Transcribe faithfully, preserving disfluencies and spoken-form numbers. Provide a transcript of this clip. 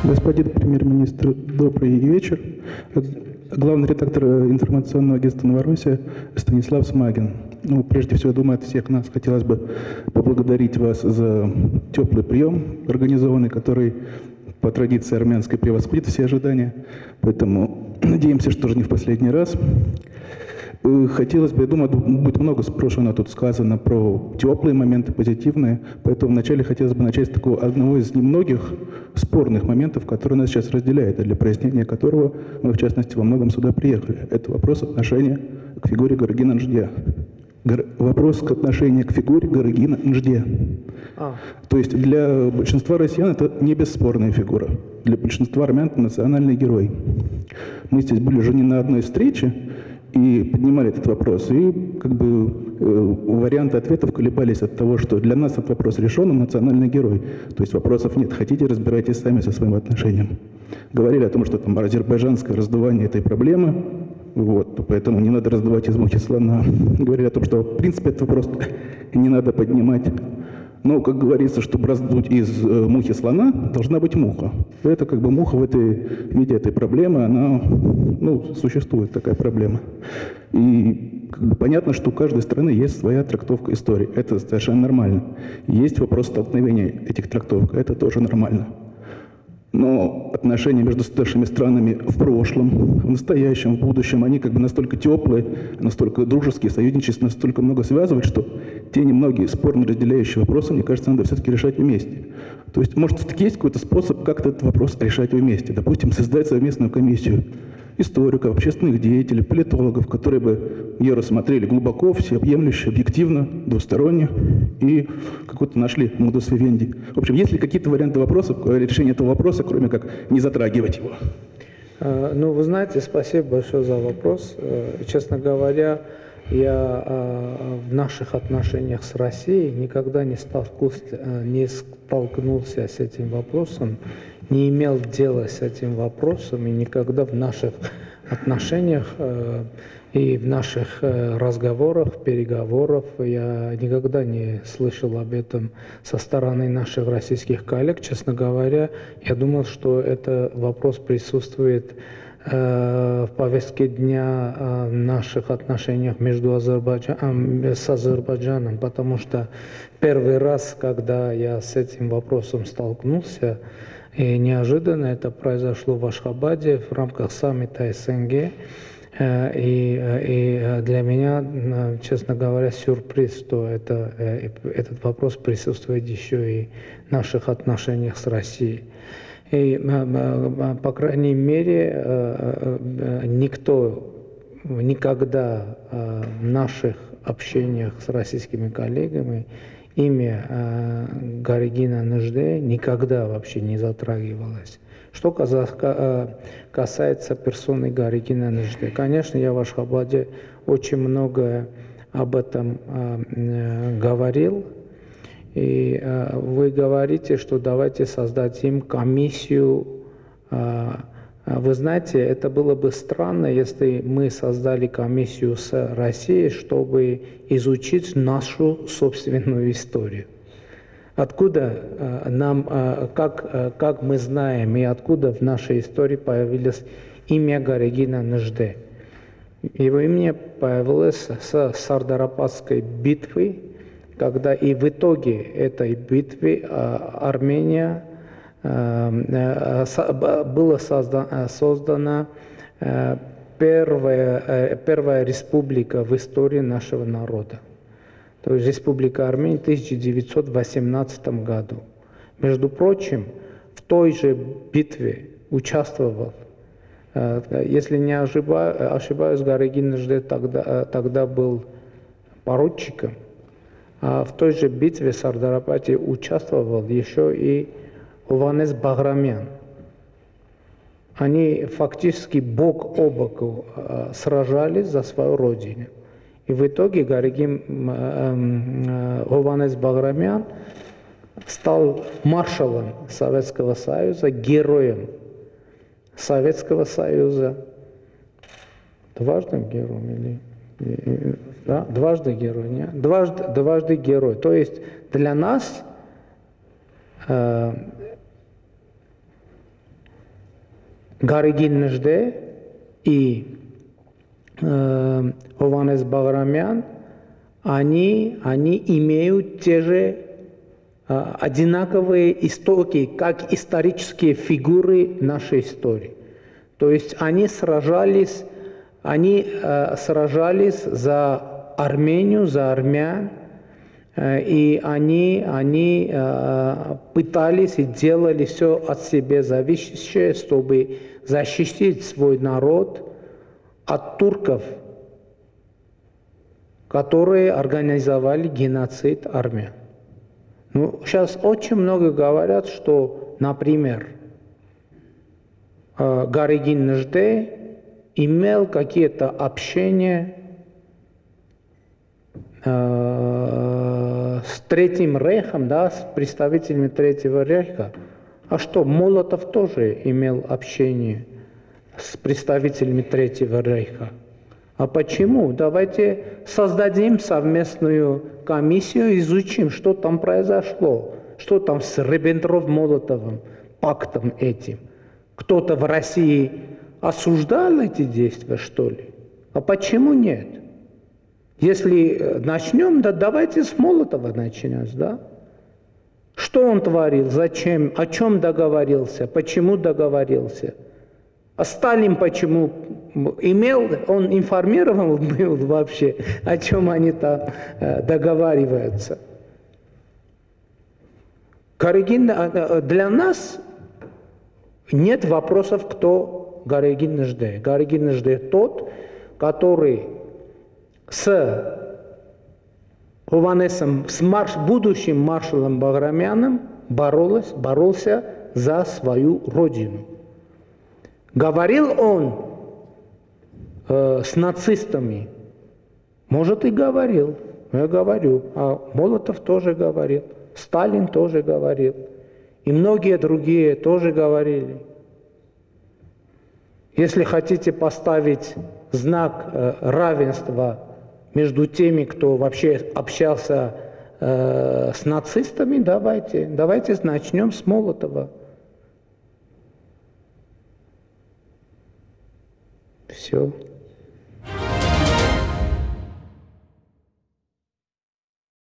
Господин премьер-министр, добрый вечер. Главный редактор информационного агентства «Новороссия» Станислав Смагин. Ну, прежде всего, думаю, от всех нас хотелось бы поблагодарить вас за теплый прием, организованный, который по традиции армянской превосходит все ожидания. Поэтому надеемся, что же не в последний раз. Хотелось бы, я думаю, будет много спрошено тут сказано про теплые моменты, позитивные. Поэтому вначале хотелось бы начать с такого одного из немногих спорных моментов, который нас сейчас разделяет, а для прояснения которого мы, в частности, во многом сюда приехали. Это вопрос отношения к фигуре Гарыгина Ндже. Гор... Вопрос к отношению к фигуре Гарыгина Ндже. А. То есть для большинства россиян это не бесспорная фигура. Для большинства армян это национальный герой. Мы здесь были уже не на одной встрече, и поднимали этот вопрос, и как бы э, варианты ответов колебались от того, что для нас этот вопрос решен, он национальный герой. То есть вопросов нет. Хотите, разбирайтесь сами со своим отношением. Говорили о том, что там азербайджанское раздувание этой проблемы, вот, поэтому не надо раздувать из мухи слона. Говорили о том, что в принципе этот вопрос не надо поднимать. Но, как говорится, чтобы раздуть из э, мухи слона, должна быть муха. Это как бы муха в этой виде этой проблемы, она, ну, существует такая проблема. И как бы понятно, что у каждой страны есть своя трактовка истории. Это совершенно нормально. Есть вопрос столкновения этих трактовок. Это тоже нормально. Но отношения между старшими странами в прошлом, в настоящем, в будущем, они как бы настолько теплые, настолько дружеские, союзничество настолько много связывают, что те немногие спорно разделяющие вопросы, мне кажется, надо все-таки решать вместе. То есть, может, все-таки есть какой-то способ как-то этот вопрос решать вместе. Допустим, создать совместную комиссию историков, общественных деятелей, политологов, которые бы ее рассмотрели глубоко, всеобъемлюще, объективно, двусторонне и какой-то нашли модус вивенди. В общем, есть ли какие-то варианты вопросов, решения этого вопроса, кроме как не затрагивать его? Ну, вы знаете, спасибо большое за вопрос. Честно говоря, я в наших отношениях с Россией никогда не столкнулся, не столкнулся с этим вопросом, не имел дела с этим вопросом, и никогда в наших отношениях э, и в наших э, разговорах, переговорах я никогда не слышал об этом со стороны наших российских коллег. Честно говоря, я думал, что этот вопрос присутствует э, в повестке дня э, наших отношениях между Азербайджаном, с Азербайджаном, потому что первый раз, когда я с этим вопросом столкнулся, и неожиданно это произошло в Ашхабаде в рамках саммита СНГ. И, и для меня, честно говоря, сюрприз, что это, этот вопрос присутствует еще и в наших отношениях с Россией. И, по крайней мере, никто никогда в наших общениях с российскими коллегами имя э, Гарыгина Ндже никогда вообще не затрагивалось. Что касается персоны Гарыгина Ндже, конечно, я в Ашхабаде очень много об этом э, говорил. И э, вы говорите, что давайте создадим комиссию. Э, Вы знаете, это было бы странно, если мы создали комиссию с Россией, чтобы изучить нашу собственную историю. Откуда э, нам, э, как, э, как мы знаем, и откуда в нашей истории появилось имя Гарыгина Ндже? Его имя появилось с Сардарападской битвы, когда и в итоге этой битвы э, Армения была создана, создана первая, первая республика в истории нашего народа. То есть Республика Армения в тысяча девятьсот восемнадцатом году. Между прочим, в той же битве участвовал, если не ошибаюсь, Гарыгин Ндже тогда, тогда был поручиком, а в той же битве в Сардарападе участвовал еще и Ованес Баграмян. Они фактически бок о бок э, сражались за свою родину. И в итоге Гарыгин э, э, Ованес Баграмян стал маршалом Советского Союза, героем Советского Союза. Дважды героем или... Да? Дважды герой, нет? Дважды, дважды герой. То есть для нас э, Гарыгин Нежде и э, Хованес Баграмян, они, они имеют те же э, одинаковые истоки, как исторические фигуры нашей истории. То есть они сражались, они э, сражались за Армению, за армян, э, и они, они э, пытались и делали все от себя зависящее, чтобы защитить свой народ от турков, которые организовали геноцид армян. Ну, сейчас очень много говорят, что, например, Гарыгин Нежде имел какие-то общения э, с Третьим Рейхом, да, с представителями Третьего Рейха. А что, Молотов тоже имел общение с представителями Третьего Рейха? А почему? Давайте создадим совместную комиссию, изучим, что там произошло, что там с Риббентроп-Молотовым пактом этим. Кто-то в России осуждал эти действия, что ли? А почему нет? Если начнем, да давайте с Молотова начнем, да? Что он творил, зачем, о чем договорился, почему договорился? А Сталин почему имел, он информировал был вообще, о чем они там э, договариваются? Гарыгин, э, для нас нет вопросов, кто Гарыгин Нежде. Гарыгин Нежде тот, который с Хованесом, с марш, будущим маршалом Баграмяном боролся, боролся за свою родину. Говорил он э, с нацистами? Может, и говорил. Я говорю. А Молотов тоже говорил. Сталин тоже говорил. И многие другие тоже говорили. Если хотите поставить знак э, равенства между теми, кто вообще общался э, с нацистами, давайте, давайте начнем с Молотова. Все.